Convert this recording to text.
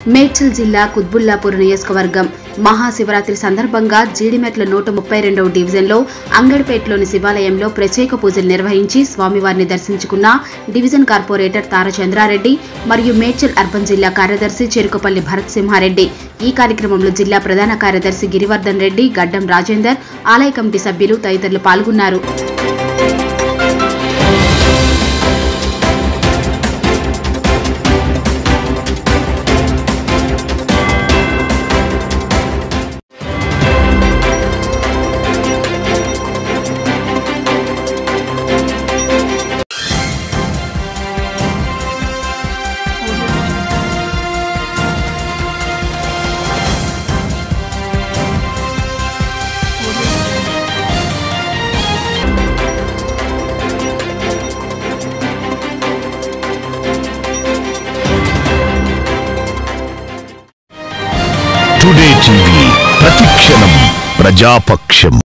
మేడ్చల్ జిల్లా కుత్బుల్లాపూర్ నియోజకవర్గం మహాశివరాత్రి సందర్భంగా జీడిమెట్ల 132వ డివిజన్లో అంగడిపేటలోని శివాలయంలో ప్రత్యేక పూజలు నిర్వహించి స్వామివారిని దర్శించుకున్న డివిజన్ కార్పొరేటర్ తారచంద్రారెడ్డి మరియు మేడ్చల్ అర్బన్ జిల్లా కార్యదర్శి చెరుకుపల్లి భరత్ సింహారెడ్డి। ఈ కార్యక్రమంలో జిల్లా ప్రధాన కార్యదర్శి గిరివర్ధన్ రెడ్డి, గడ్డం రాజేందర్, ఆలయ కమిటీ సభ్యులు తదితరులు పాల్గొన్నారు। టుడే టీవీ ప్రతిక్షణం ప్రజాపక్షం।